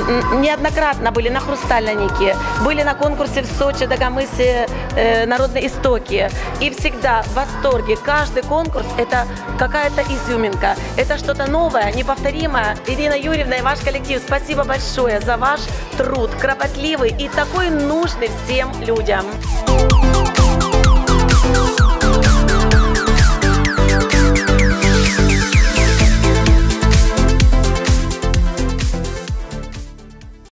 неоднократно были на Хрустальнике, были на конкурсе в Сочи, Дагомысе, Народные Истоки. И всегда в восторге. Каждый конкурс – это какая-то изюминка. Это что-то новое, неповторимое. Ирина Юрьевна и ваш коллектив, спасибо большое за ваш труд, кропотливый и такой нужный всем людям.